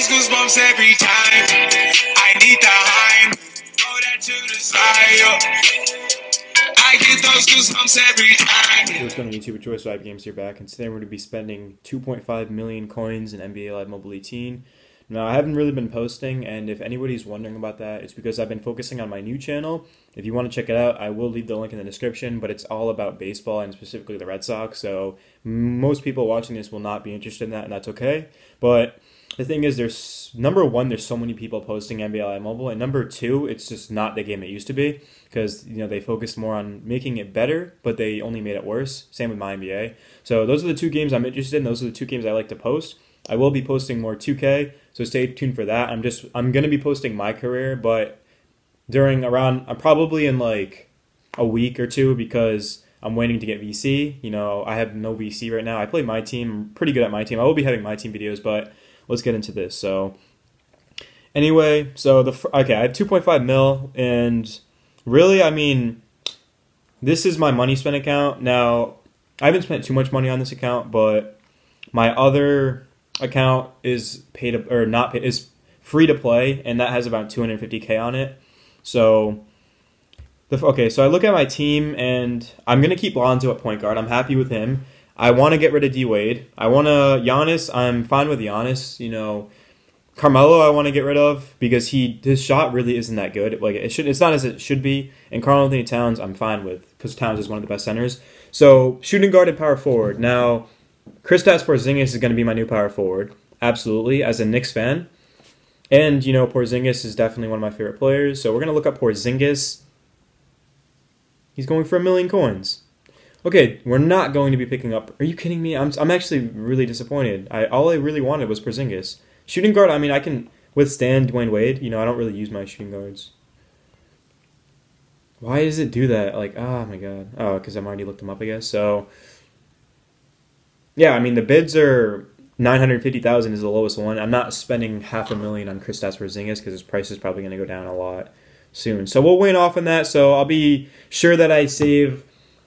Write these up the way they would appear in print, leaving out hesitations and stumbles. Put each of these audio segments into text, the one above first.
those goosebumps every time. I need the Heim. Throw that to the side. I get those goosebumps every time. What's going on YouTube? It's Joyce Live Games here back, and today we're going to be spending 2.5 million coins in NBA Live Mobile 18. Now, I haven't really been posting, and if anybody's wondering about that, it's because I've been focusing on my new channel. If you want to check it out, I will leave the link in the description, but it's all about baseball and specifically the Red Sox, so most people watching this will not be interested in that, and that's okay. But the thing is, there's number one, there's so many people posting NBA Live Mobile, and number two, it's just not the game it used to be, because they focused more on making it better, but they only made it worse. Same with my NBA. So those are the two games I'm interested in. Those are the two games I like to post. I will be posting more 2K, so stay tuned for that. I'm gonna be posting my career, but probably in like a week or two, because I'm waiting to get VC. I have no VC right now. I play my team. I'm pretty good at my team. I will be having my team videos, but let's get into this. So anyway, I have 2.5 mil, and really, this is my money spent account. Now, I haven't spent too much money on this account, but my other account is is free to play, and that has about 250K on it. So so I look at my team, and I'm gonna keep Lonzo at point guard. I'm happy with him. I want to get rid of D Wade. I want to Giannis. I'm fine with Giannis. Carmelo I want to get rid of because his shot really isn't that good. Like it's not as it should be. And Karl-Anthony Towns I'm fine with because Towns is one of the best centers. So shooting guard and power forward. Now, Kristaps Porzingis is going to be my new power forward, absolutely, as a Knicks fan. And, Porzingis is definitely one of my favorite players. So we're going to look up Porzingis. He's going for 1 million coins. Okay, we're not going to be picking up... Are you kidding me? I'm actually really disappointed. All I really wanted was Porzingis. Shooting guard, I can withstand Dwayne Wade. I don't really use my shooting guards. Why does it do that? Like, oh my god. Oh, because I've already looked them up, I guess. So... yeah, the bids are 950,000 is the lowest one. I'm not spending $500,000 on Kristaps Porzingis because his price is probably going to go down a lot soon. So we'll wait off on that. So I'll be sure that I save.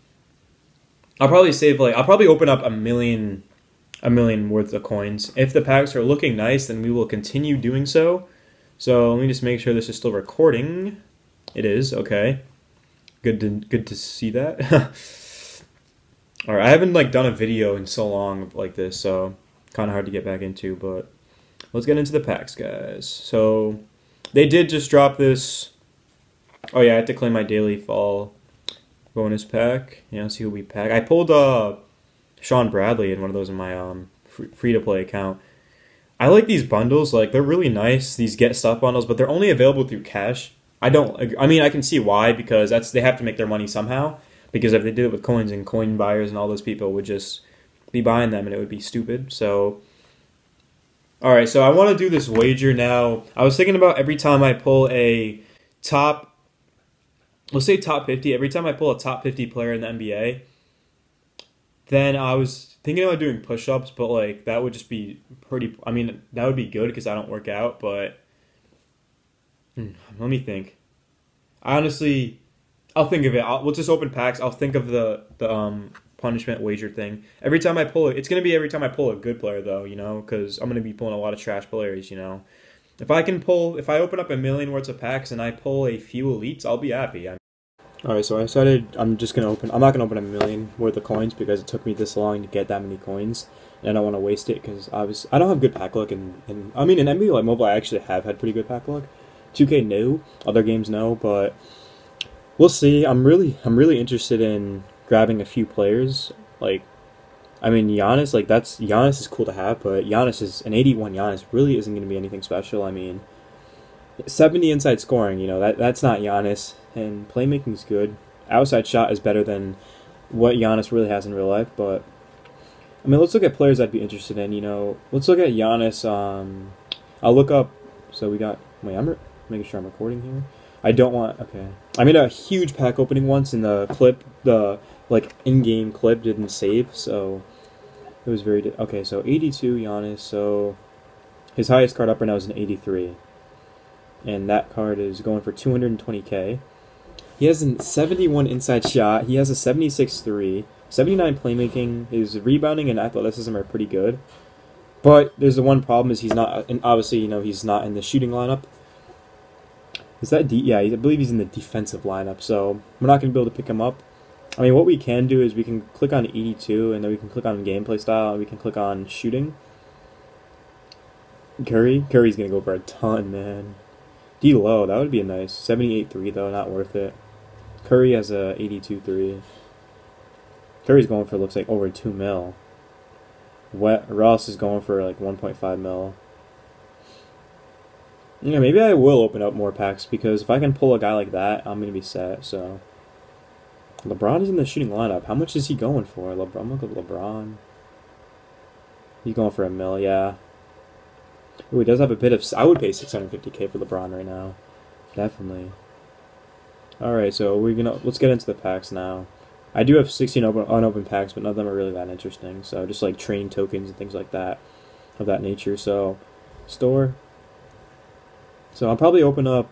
I'll probably open up a million worth of coins. If the packs are looking nice, then we will continue doing so. So let me just make sure this is still recording. It is. Okay. Good to see that. Alright, I haven't done a video in so long like this, so kind of hard to get back into, but let's get into the packs, guys. So they did just drop this. Oh yeah, I have to claim my daily fall bonus pack. Yeah, see who we pack. I pulled Sean Bradley in one of those in my free to play account. I like these bundles, they're really nice, these get stuff bundles, but they're only available through cash. I can see why, because they have to make their money somehow. Because if they did it with coins, and coin buyers and all those people would just be buying them, and it would be stupid. So, alright, so I want to do this wager now. I was thinking about every time I pull a let's say top 50, every time I pull a top 50 player in the NBA, then I was thinking about doing push-ups, but that would just be pretty, that would be good because I don't work out, but let me think. Honestly, I'll think of it. We'll just open packs. I'll think of the punishment wager thing. Every time I pull it, it's going to be every time I pull a good player, though, because I'm going to be pulling a lot of trash players, If I open up 1 million worth of packs and I pull a few elites, I'll be happy. Alright, so I decided I'm not going to open 1 million worth of coins because it took me this long to get that many coins. And I don't want to waste it because I don't have good pack luck. In NBA Live Mobile, I actually have had pretty good pack luck. 2K, no. Other games, no, but... we'll see. I'm really interested in grabbing a few players. Giannis, Giannis is cool to have, but Giannis is an 81 Giannis really isn't going to be anything special. 70 inside scoring, that's not Giannis, and playmaking's good. Outside shot is better than what Giannis really has in real life, but let's look at players I'd be interested in. Let's look at Giannis. I'll look up. So we got. Wait, I'm making sure I'm recording here. I don't want... okay. I made a huge pack opening once, and the clip, in-game clip didn't save, so it was very... okay, so 82 Giannis, so his highest card up right now is an 83. And that card is going for 220K. He has a 71 inside shot, he has a 76 3, 79 playmaking, his rebounding and athleticism are pretty good. But there's the one problem is he's not, and obviously, he's not in the shooting lineup. Is that yeah, I believe he's in the defensive lineup, so we're not going to be able to pick him up. I mean, what we can do is we can click on 82, and then we can click on gameplay style, and we can click on shooting. Curry's going to go for a ton, man. D low, that would be a nice 78-3 though, not worth it. Curry has a 82-3. Curry's going for, looks like, over 2 mil. Ross is going for like 1.5 mil. Yeah, maybe I will open up more packs because if I can pull a guy like that, I'm gonna be set. So LeBron is in the shooting lineup. How much is he going for? I'm gonna go LeBron. He's going for a mil, yeah. Ooh, he does have a bit of. I would pay 650K for LeBron right now, definitely. All right, so let's get into the packs now. I do have 16 unopened packs, but none of them are really that interesting. So just like training tokens and things like that, of that nature. So store. So I'll probably open up.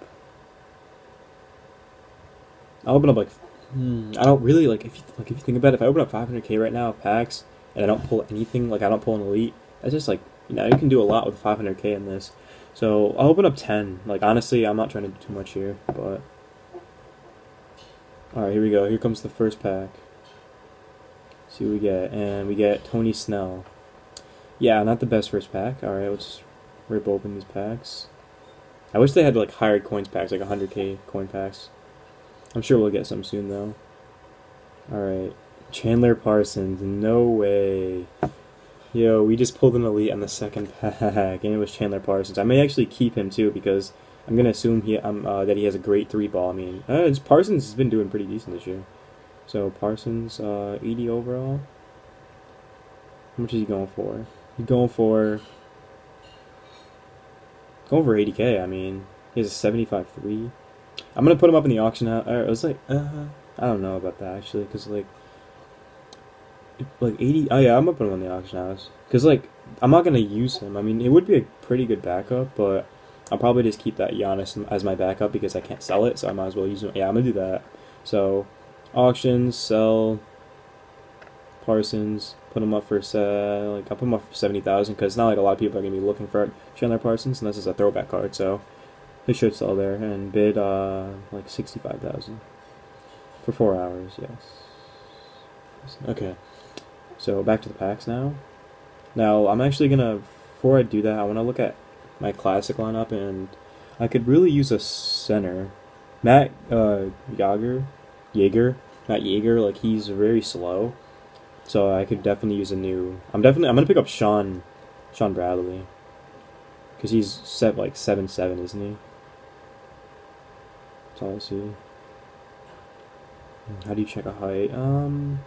I'll open up like. I don't really like if you think about it. If I open up 500K right now of packs and I don't pull anything, like I don't pull an elite, that's just like you can do a lot with 500K in this. So I'll open up 10. Like honestly, I'm not trying to do too much here, but. Alright, here we go. Here comes the first pack. See what we get. And we get Tony Snell. Yeah, not the best first pack. Alright, let's rip open these packs. I wish they had like higher coins packs, like 100K coin packs. I'm sure we'll get some soon though. Alright. Chandler Parsons. No way. Yo, we just pulled an elite on the second pack, and it was Chandler Parsons. I may actually keep him too because I'm gonna assume that he has a great 3-ball. I mean, Parsons has been doing pretty decent this year. So Parsons, 80 overall. How much is he going for? He's going for 80K. I mean, he has a 75-3. I'm gonna put him up in the auction house. I was like, I don't know about that actually, cause like 80. Oh yeah, I'm gonna put him on the auction house, cause like I'm not gonna use him. I mean, it would be a pretty good backup, but I'll probably just keep that Giannis as my backup because I can't sell it, so I might as well use it. Yeah, I'm gonna do that. So, auctions, sell, Parsons, put him up for I'll put him up for 70,000 because it's not like a lot of people are gonna be looking for Chandler Parsons unless it's a throwback card. So, it should sell there and bid like 65,000 for 4 hours. Yes. Okay. So back to the packs now. Now I'm actually gonna before I do that, I want to look at my classic lineup, and I could really use a center. Matt Jaeger, like he's very slow, so I could definitely use a new. I'm gonna pick up Sean Bradley, because he's set like 7'7", isn't he? That's all I see. How do you check a height? Can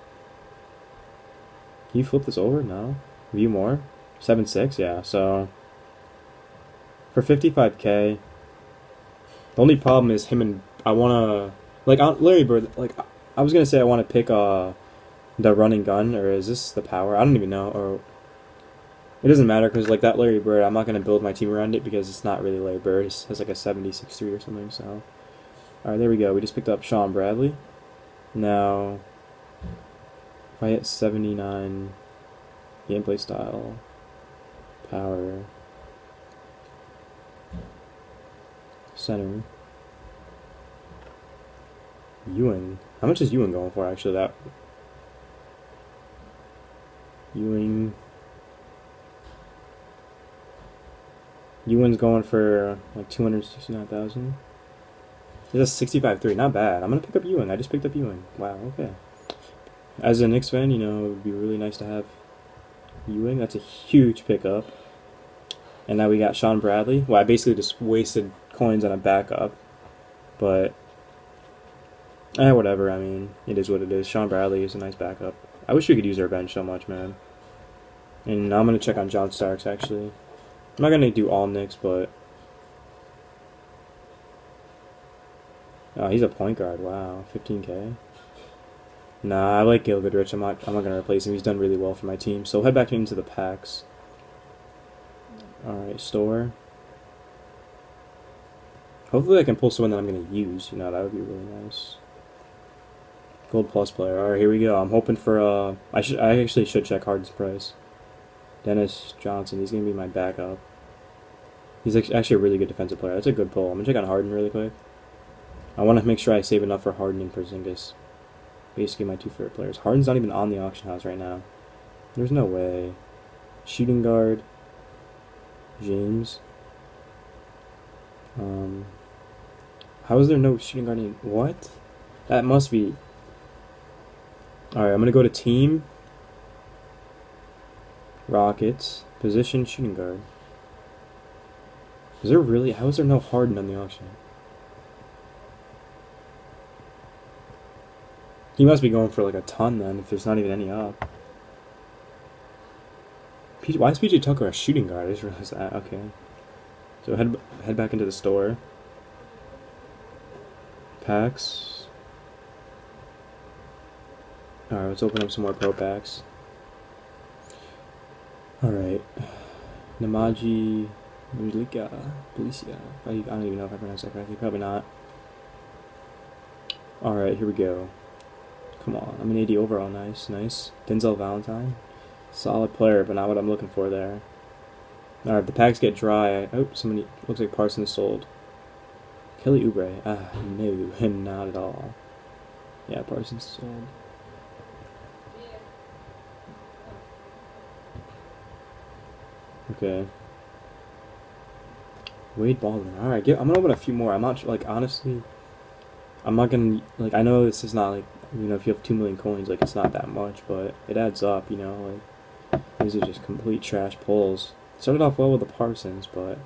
you flip this over? No. View more. 7'6", yeah. So. For 55K, the only problem is him and I wanna Larry Bird. Like I was gonna say, I want to pick the running gun, or is this the power? I don't even know. Or it doesn't matter because like that Larry Bird, I'm not gonna build my team around it because it's not really Larry Bird. It has like a 76-3 or something. So, all right, there we go. We just picked up Sean Bradley. Now, if I hit 79, gameplay style, power. Center. Ewing. How much is Ewing going for, actually? That Ewing's going for like 269,000. It's a 65-3. Not bad. I'm gonna pick up Ewing. I just picked up Ewing. Wow. Okay. As a Knicks fan, it would be really nice to have Ewing. That's a huge pickup. And now we got Sean Bradley. Well, I basically just wasted coins on a backup, but whatever. I mean, it is what it is. Sean Bradley is a nice backup. I wish we could use our bench so much, man. And now I'm gonna check on John Starks. Actually, I'm not gonna do all Knicks, but he's a point guard. Wow, 15K. Nah, I like Gail Goodrich. I'm not gonna replace him. He's done really well for my team. So we'll head back into the packs. All right, store. Hopefully I can pull someone that I'm going to use. That would be really nice. Gold plus player. Alright, here we go. I'm hoping for I actually should check Harden's price. Dennis Johnson, he's going to be my backup. He's actually a really good defensive player. That's a good pull. I'm going to check on Harden really quick. I want to make sure I save enough for Harden and Porzingis. Basically my two favorite players. Harden's not even on the auction house right now. There's no way. Shooting guard. James. How is there no shooting guard in... What? That must be... Alright, I'm going to go to team. Rockets. Position shooting guard. Is there really... How is there no Harden on the auction? He must be going for like a ton then, if there's not even any up. Why is PJ Tucker a shooting guard? I just realized that. Okay. So head back into the store. Packs. Alright, let's open up some more pro packs. Alright. Namaji Mulika Policia. I don't even know if I pronounced that correctly. Probably not. Alright, here we go. Come on. I'm an 80 overall. Nice, nice. Denzel Valentine. Solid player, but not what I'm looking for there. Alright, if the packs get dry... Oh, somebody... Looks like Parsons sold. Kelly Oubre. No, not at all. Yeah, Parsons sold. Okay. Wade Baldwin. Alright, I'm gonna open a few more. I'm not, like, honestly... I'm not gonna... Like, I know this is not, like... You know, if you have 2 million coins, like, it's not that much, but it adds up, you know, like... These are just complete trash pulls. Started off well with the Parsons, but...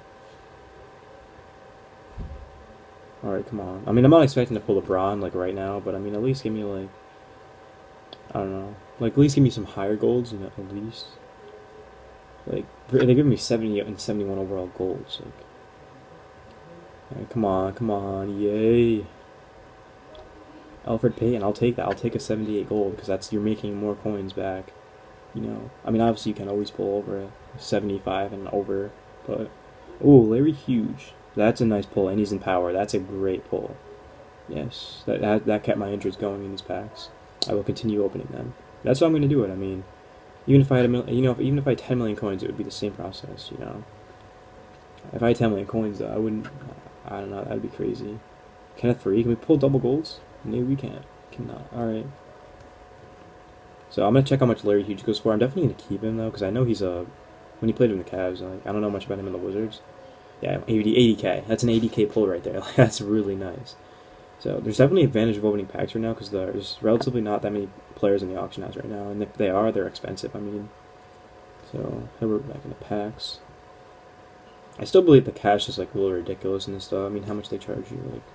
Alright, come on. I mean, I'm not expecting to pull LeBron, like, right now, but, I mean, at least give me, like... I don't know. Like, at least give me some higher golds, you know, at least. Like, they give me 70 and 71 overall golds, like... Alright, come on, yay! Alfred Payton, I'll take that. I'll take a 78 gold, because that's... You're making more coins back. You know, I mean, obviously you can always pull over a 75 and over, but... Ooh, Larry Hughes. That's a nice pull, and he's in power. That's a great pull. Yes, that kept my interest going in these packs. I will continue opening them. That's how I'm going to do it. I mean, even if I had even if I had 10 million coins, it would be the same process, you know. If I had 10 million coins, though, I wouldn't... I don't know, that would be crazy. Kenneth Faried, can we pull double golds? No, we can't. Cannot. Alright. So I'm going to check how much Larry Hughes goes for. I'm definitely going to keep him, though, because I know he's a... When he played in the Cavs, like, I don't know much about him in the Wizards. Yeah, 80k. That's an 80k pull right there. Like, that's really nice. So there's definitely an advantage of opening packs right now, because there's relatively not that many players in the auction house right now. And if they are, they're expensive, I mean. So, here we're back into packs. I still believe the cash is, like, a little ridiculous in this stuff. I mean, how much they charge you, like...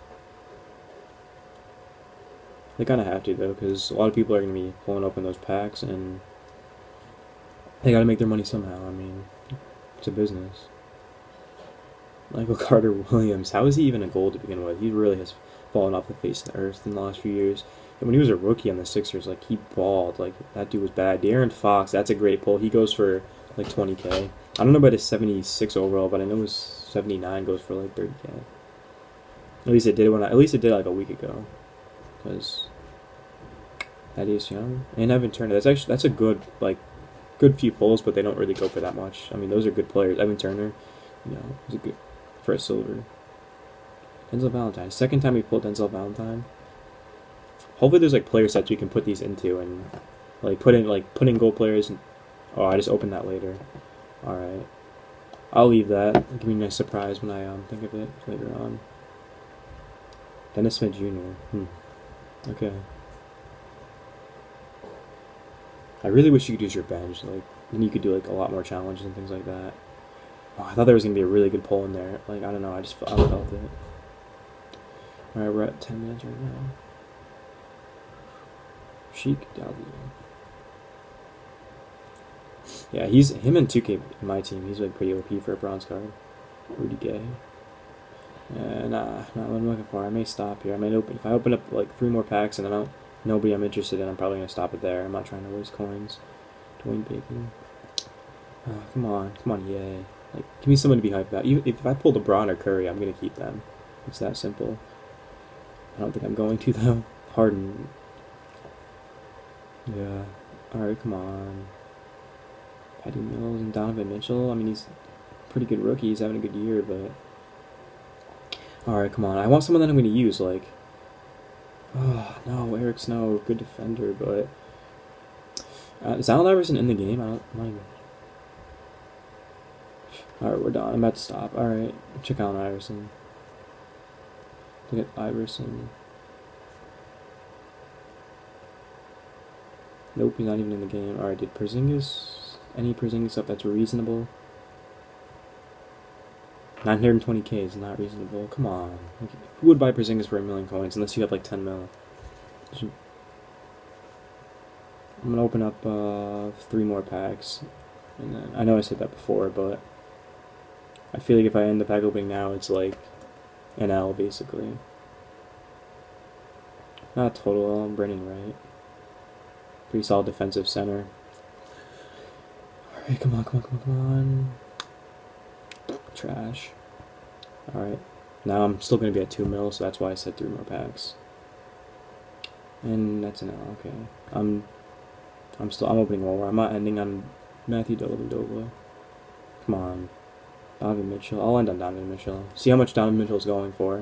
They kind of have to, though, because a lot of people are going to be pulling open those packs, and they got to make their money somehow. I mean, it's a business. Michael Carter Williams, how is he even a gold to begin with? He really has fallen off the face of the earth in the last few years. And when he was a rookie on the Sixers, like, he balled. Like, that dude was bad. De'Aaron Fox, that's a great pull. He goes for, like, 20k. I don't know about his 76 overall, but I know his 79 goes for, like, 30k. At least it did like a week ago. Because Thaddeus Young and Evan Turner, that's a good, like, good few pulls, but they don't really go for that much. I mean, those are good players. Evan Turner, you know, is a good for a silver. Denzel Valentine, second time we pulled Denzel Valentine. Hopefully there's, like, player sets we can put these into and, like, put in gold players. And, oh, I just opened that later. All right, I'll leave that. Give me a nice surprise when I think of it later on. Dennis Smith Jr. Okay. I really wish you could use your bench. Like, then you could do, like, a lot more challenges and things like that. Oh, I thought there was gonna be a really good pull in there. Like, I don't know. I felt it. All right, we're at 10 minutes right now. Sheik Dali. Yeah, him and 2K in my team. He's, like, pretty OP for a bronze card. Rudy Gay. Nah, not what I'm looking for. I may stop here. If I open up, like, 3 more packs and nobody I'm interested in, I'm probably gonna stop it there. I'm not trying to waste coins. Dwayne Bacon. Oh, come on, yay! Like, give me someone to be hyped about. Even if I pull LeBron or Curry, I'm gonna keep them. It's that simple. I don't think I'm going to, though. Harden. Yeah. All right, come on. Patty Mills and Donovan Mitchell. I mean, he's a pretty good rookie. He's having a good year, but all right, come on. I want someone that I'm going to use. Like, oh no, Eric Snow, good defender, but is Allen Iverson in the game? I don't. I'm not even... All right, we're done. I'm about to stop. All right, check Allen Iverson. Look at Iverson. Nope, he's not even in the game. Alright, did Porzingis... Any Porzingis up that's reasonable? 920k is not reasonable. Come on. Who would buy Porzingis for 1,000,000 coins unless you have like 10 mil? I'm gonna open up 3 more packs. And then, I know I said that before, but I feel like if I end the pack opening now, it's like an L basically. Not a total L, I'm Brennan Wright. Pretty solid defensive center. Alright, come on. Trash. Alright. Now I'm still going to be at 2 mil, so that's why I said 3 more packs. And that's an L, okay. I'm opening one more. I'm not ending on Matthew Dellavedova. Come on. Donovan Mitchell. I'll end on Donovan Mitchell. See how much Donovan Mitchell's going for.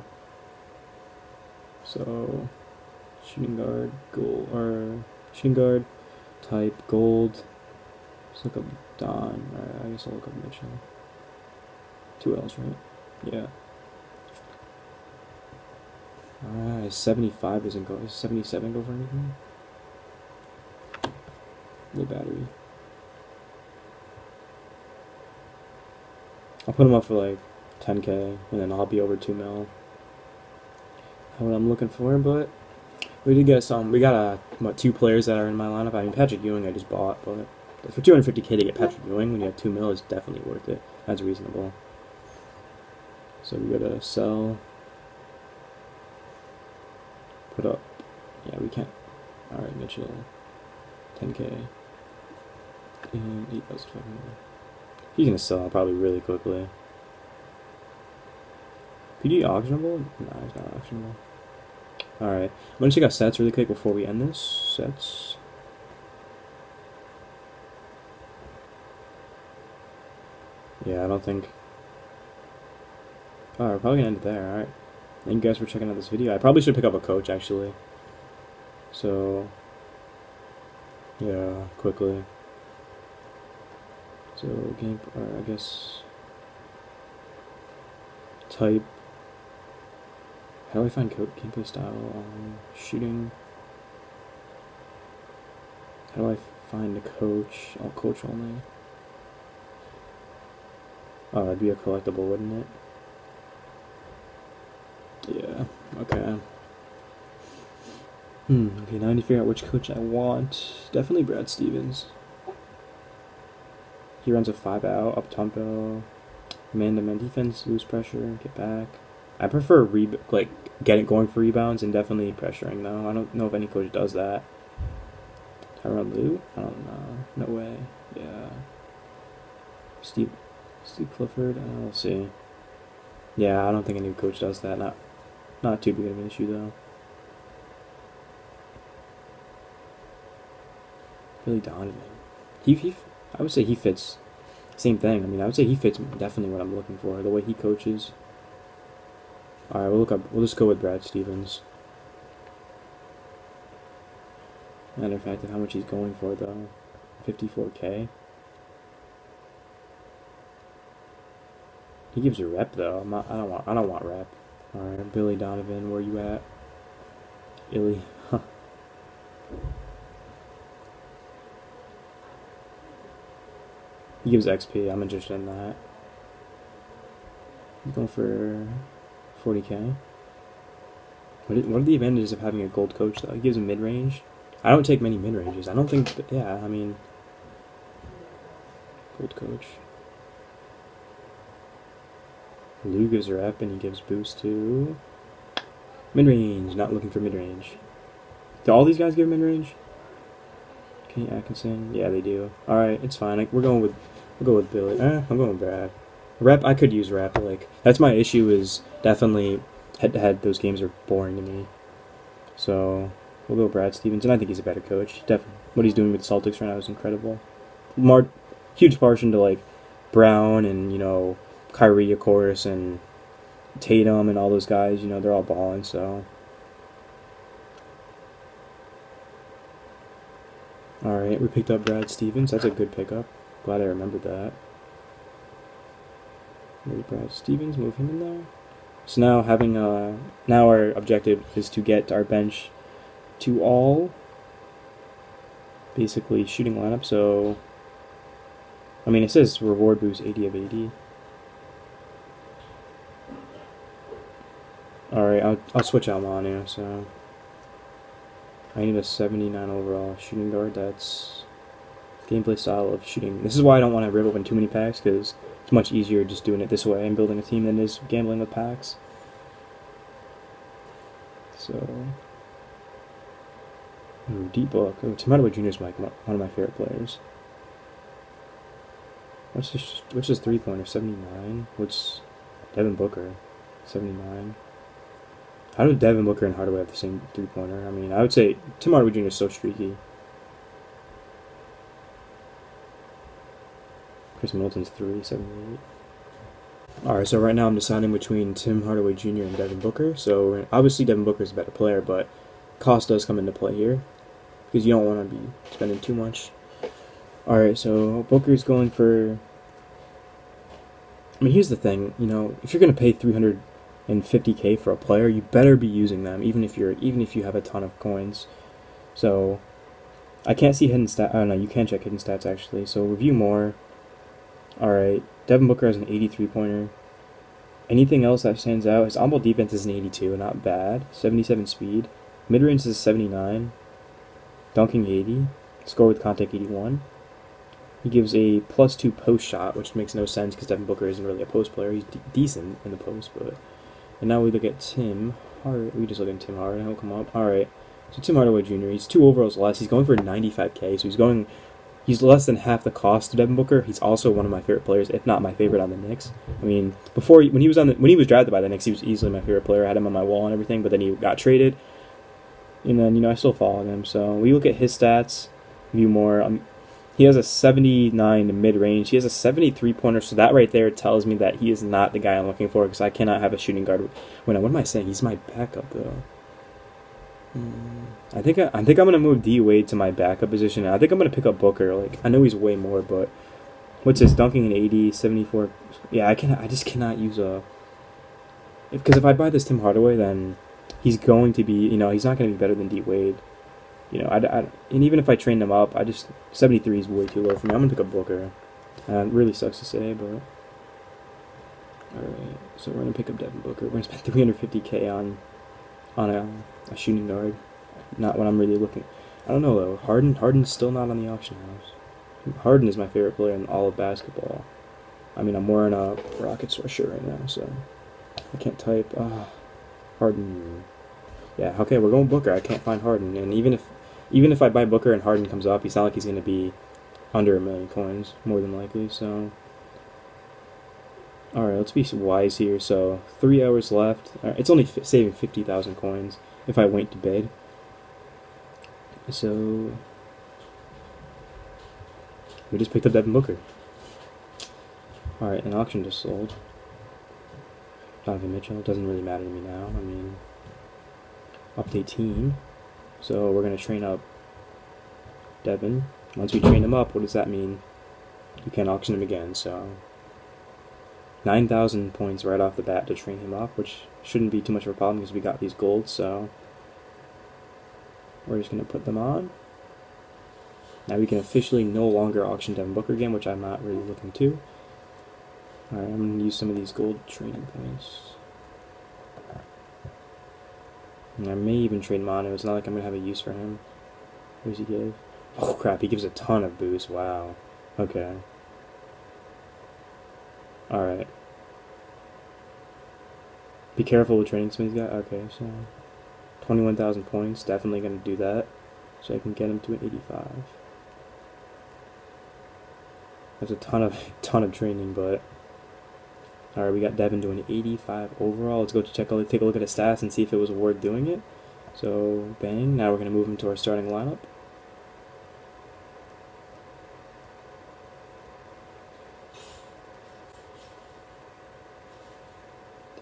So, shooting guard, goal, or shooting guard, type, gold. Let's look up Don. Alright, I guess I'll look up Mitchell. 2 L's, right? Yeah. Alright, 75 doesn't go. Does 77 go for anything? Low battery. I'll put him up for like 10k, and then I'll be over 2 mil. That's what I'm looking for, but we did get some. We got 2 players that are in my lineup. I mean, Patrick Ewing I just bought, but for 250k to get Patrick Ewing when you have 2 mil is definitely worth it. That's reasonable. So we gotta sell. Put up. Yeah, we can't. Alright, Mitchell. 10k. And 8,500. He's gonna sell probably really quickly. PD auctionable? No, he's not auctionable. Alright. I'm gonna check out sets really quick before we end this. Sets. Yeah, I don't think. Alright, we're probably gonna end it there, alright. Thank you guys for checking out this video. I probably should pick up a coach actually. So yeah, quickly. So game, or I guess type. How do I find gameplay style? Shooting. How do I find a coach? Oh, coach only. Oh, that'd be a collectible, wouldn't it? Yeah. Okay. Okay, now I need to figure out which coach I want. Definitely Brad Stevens. He runs a 5-out, up-tempo, man-to-man defense, lose pressure, get back. I prefer going for rebounds and definitely pressuring though. I don't know if any coach does that. Tyronn Lue? I don't know. No way. Yeah. Steve Clifford? We'll see. Yeah, I don't think any coach does that. Not too big of an issue though. Billy Donovan. I would say he fits. Same thing. I mean, I would say he fits definitely what I'm looking for. The way he coaches. All right, we'll just go with Brad Stevens. Matter of fact, how much he's going for though, 54k. He gives a rep though. I don't want rep. All right, Billy Donovan, where you at? Illy. He gives XP. I'm interested in that. He's going for 40k. What are the advantages of having a gold coach though? He gives a mid-range. I don't take many mid-ranges. I don't think. Yeah, I mean, gold coach. Lue gives a rep and he gives boost to mid-range. Not looking for mid-range. Do all these guys give mid-range? Kenny Atkinson. Yeah, they do. All right, it's fine. We'll go with Billy. I'm going with Brad. Rep. I could use rep. Like that's my issue. Is definitely head-to-head. Those games are boring to me. So we'll go Brad Stevens, and I think he's a better coach. Definitely, what he's doing with the Celtics right now is incredible. huge portion to like Brown and Kyrie, of course, and Tatum and all those guys. They're all balling. So, all right, we picked up Brad Stevens. That's a good pickup. Glad I remembered that. There's Brad Stevens. Move him in there. So now our objective is to get our bench to all basically shooting lineup. So, I mean, it says reward boost 80 of 80. Alright, I'll switch out Manu, so I need a 79 overall shooting guard. That's gameplay style of shooting. This is why I don't want to rip open too many packs, because it's much easier just doing it this way and building a team than it is gambling with packs. So, ooh, deep book. Oh, Tim Hardaway Jr. is like one of my favorite players. What's his 3-pointer? 79. What's Devin Booker? 79. How do Devin Booker and Hardaway have the same 3-pointer? I mean, I would say Tim Hardaway Jr. is so streaky. Chris Middleton's 378. Alright, so right now I'm deciding between Tim Hardaway Jr. and Devin Booker. So obviously Devin Booker is a better player, but cost does come into play here, because you don't want to be spending too much. Alright, so Booker's going for... I mean, here's the thing, if you're going to pay $350K for a player, you better be using them, even if you have a ton of coins. So I can't see hidden stats. Oh no, you can check hidden stats actually. So review more. Alright, Devin Booker has an 83-pointer. Anything else that stands out? His on-ball defense is an 82, not bad. 77 speed. Mid-range is 79. Dunking 80. Score with contact 81. He gives a +2 post shot, which makes no sense because Devin Booker isn't really a post player. He's decent in the post, but... And now we look at Tim Hardaway. We just look at Tim Hardaway. He'll come up. Alright, so Tim Hardaway Jr., he's 2 overalls less. He's going for 95K, so he's less than half the cost of Devin Booker. He's also one of my favorite players, if not my favorite on the Knicks. I mean, when he was drafted by the Knicks, he was easily my favorite player. I had him on my wall and everything, but then he got traded. And then, I still followed him. So we look at his stats, view more. He has a 79 mid-range. He has a 73-pointer, so that right there tells me that he is not the guy I'm looking for, because I cannot have a shooting guard. What am I saying? He's my backup, though. I think I'm gonna move D Wade to my backup position. I think I'm gonna pick up Booker. Like, I know he's way more, but what's his dunking an 80, 74? Yeah, I just cannot use because if I buy this Tim Hardaway, then he's going to be, he's not gonna be better than D Wade. And even if I train him up, 73 is way too low for me. I'm gonna pick up Booker. It really sucks to say, but alright. So we're gonna pick up Devin Booker. We're gonna spend 350K on a shooting guard. Not what I'm really looking. I don't know though. Harden's still not on the auction house. Harden is my favorite player in all of basketball. I mean, I'm wearing a Rockets sweatshirt right now, so I can't type. Harden. Yeah, okay, we're going Booker. I can't find Harden, and even if I buy Booker and Harden comes up, it's not like he's going to be under 1 million coins, more than likely. So, all right, let's be wise here. So 3 hours left. It's only saving 50,000 coins if I wait to bid. So we just picked up Devin Booker. All right, an auction just sold. Donovan Mitchell, doesn't really matter to me now. I mean, update team. So we're going to train up Devin. Once we train him up, what does that mean? We can't auction him again, so 9,000 points right off the bat to train him up, which shouldn't be too much of a problem because we got these golds, so we're just going to put them on. Now we can officially no longer auction Devin Booker again, which I'm not really looking to. Alright, I'm going to use some of these gold training points. And I may even trade Manu. It's not like I'm going to have a use for him. What does he give? Oh crap, he gives a ton of boost. Wow. Okay. Alright. Be careful with trading some of these guys. Okay, so 21,000 points. Definitely going to do that. So I can get him to an 85. That's a ton of training, but alright, we got Devin doing 85 overall. Let's go take a look at his stats and see if it was worth doing it. So, bang. Now we're going to move him to our starting lineup.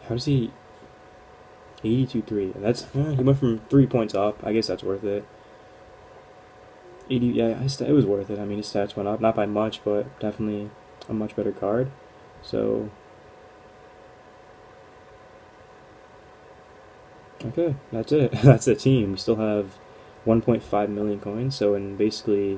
How does he... 82-3. That's... he went from 3 points up. I guess that's worth it. 80... Yeah, it was worth it. I mean, his stats went up. Not by much, but definitely a much better card. So... Okay, that's it. That's the team. We still have 1.5 million coins, so in basically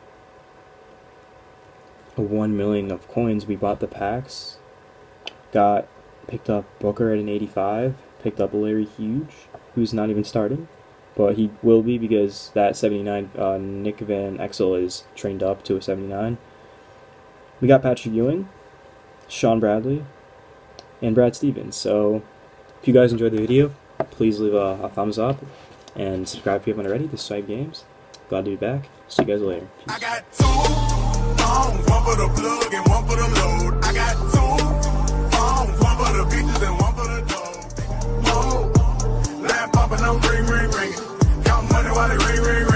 1 million of coins, we bought the packs, picked up Booker at an 85, picked up Larry Hughes, who's not even starting, but he will be because that 79 Nick Van Exel is trained up to a 79. We got Patrick Ewing, Sean Bradley, and Brad Stevens. So if you guys enjoyed the video, please leave a thumbs up and subscribe if you haven't already. This is Swipe Games. Glad to be back. See you guys later. Peace. I got 2 phones, one for the plug and one for the load. I got 2 phones, one for the beaches and one for the dog. Whoa, lamp popping, I'm ring, ring, ringing. Count money while they ring, ring,